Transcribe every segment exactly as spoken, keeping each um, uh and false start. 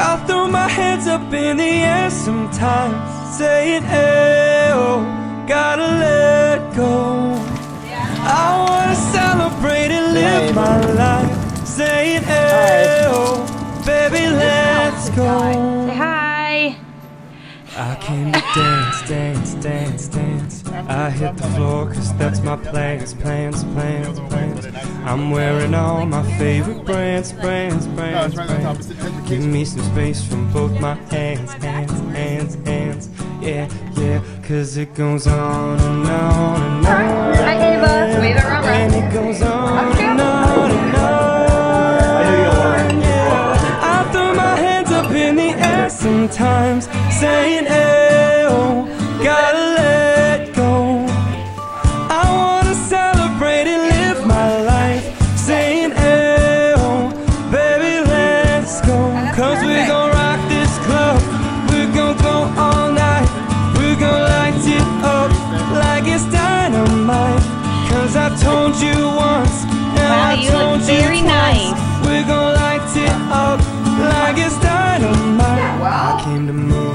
I throw my hands up in the air sometimes, saying, hey, oh, gotta let go. I wanna celebrate and live my life, saying, hey, oh, baby, let's go. Say hi. I came to dance, dance, dance, dance. I hit the floor cause that's my plans, plans, plans, plans. I'm wearing all my favorite brands, brands, brands, brands. Give me some space from both my hands, hands, hands, hands. Yeah, yeah, cause it goes on and on and on. Hi Ava, wave it around. And it goes on and on and on. Yeah, I throw my hands up in the air sometimes, saying, hey, oh, gotta let go. I wanna celebrate and live my life, saying, hey, oh, baby, let's go. Cause we're gonna rock this club, we're gonna go all night, we're gonna light it up like it's dynamite. Cause I told you once, and wow, I you told look you very twice, nice. we're gonna light it up like it's dynamite. Wow. I came to move.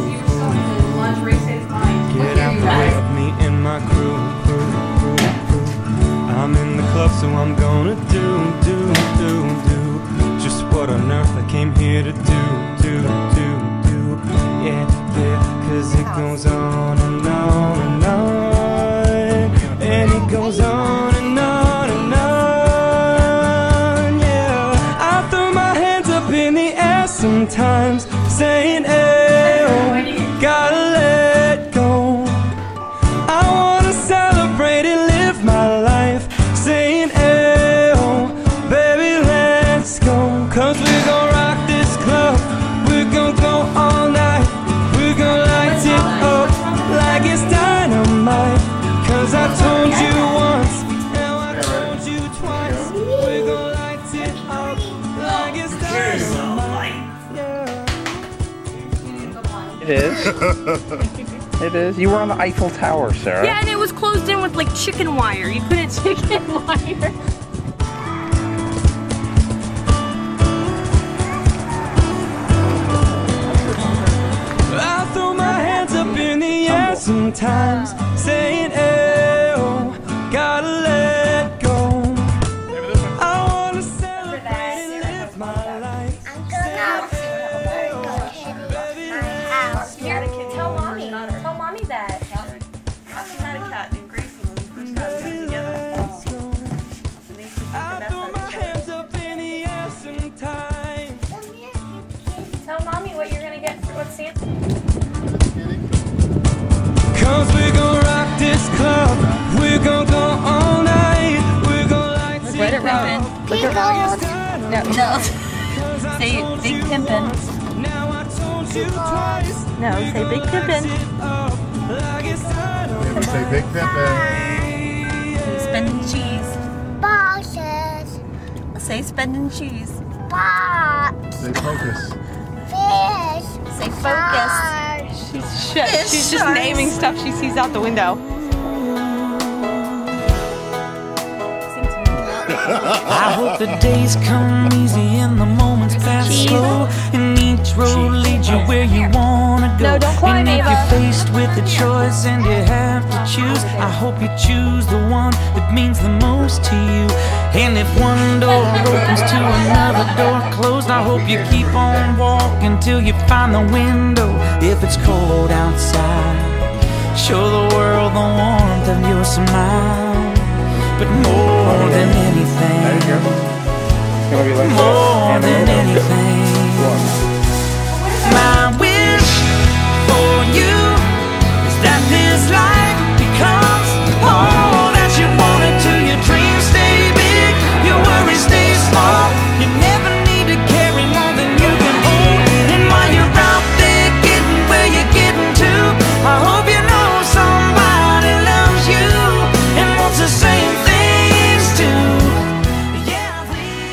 Get out the way of me and my crew, crew, crew, crew. I'm in the club, so I'm gonna do, do, do, do just what on earth I came here to do, do, do, do. Yeah, yeah, cause it goes on and on and on, and it goes on and on and on. Yeah, I throw my hands up in the air sometimes, saying, hey, oh, gotta let go. I wanna celebrate and live my life, saying, hey, oh, baby, let's go. Cause we're gonna rock this club, we're gonna go all night, we're gonna light it up like it's dynamite. Cause I told you once, now I told you twice, we're gonna light it up like it's dynamite. Yeah. It is. It is. You were on the Eiffel Tower, Sarah. Yeah, and it was closed in with like chicken wire. You couldn't chicken wire. I throw my hands up in the air sometimes, saying, hey, oh, gotta let go. I wanna celebrate and live my life. Tell mommy. Tell mommy that. Mommy had a cat named Gracie when we first got together. I throw my hands up in the air sometimes. Tell mommy what you're gonna get for what Santa. Cause we're gonna rock this club, we're gonna go all night, we're gonna light it Let it up run. like it's dynamite. No, no. Say Big Pimpin'. Now I told you twice. No, say Big Pimpin'. Maybe say Big Pimpin'. Spending cheese. Boxes. Say spending cheese. Box. Say focus. Fish. Say focus. Sharks. She's, sh she's just naming stuff she sees out the window. I hope the days come easy and the moments pass slow, and each road leads you where you wanna go. No, don't climb, and if Ava. you're faced with a choice and you have to choose, I hope you choose the one that means the most to you. And if one door opens to another door closed, I hope you keep on walking till you find the window. If it's cold outside, show the world the warmth of your smile. But more than anything, There you go. It's gonna be like more that. than anything, my wish for you is that this life becomes all that you want it to. Your dreams stay big, your worries stay small. You never need to carry more than you can hold. And while you're out there getting where you're getting to, I hope you know somebody loves you and wants the same things too. Yeah,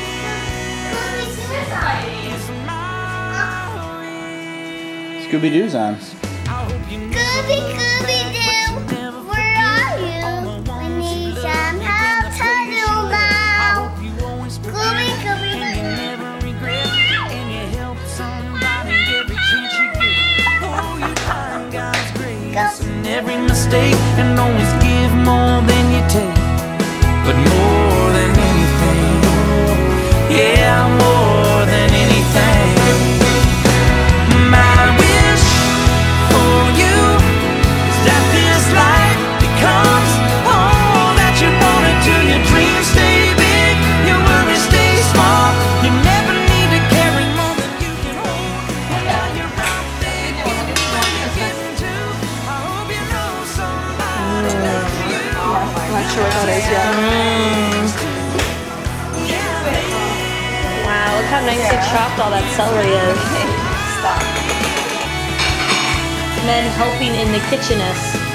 Scooby-Doo's on. Scooby, Scooby-Doo, where are you? We need some help to do now. Scooby, Scooby-Doo. and every mistake, and always give more than you take. But more than anything, yeah, more than anything, my wish for you is that this life becomes all that you wanted to. Your dreams stay big, your worries stay small. You never need to carry more than you can hold. While you're out there getting what you're getting to, I hope you know somebody loves you. Not sure what that is yet. Wow, look how nicely chopped all that celery is. Stop. Men helping in the kitcheness.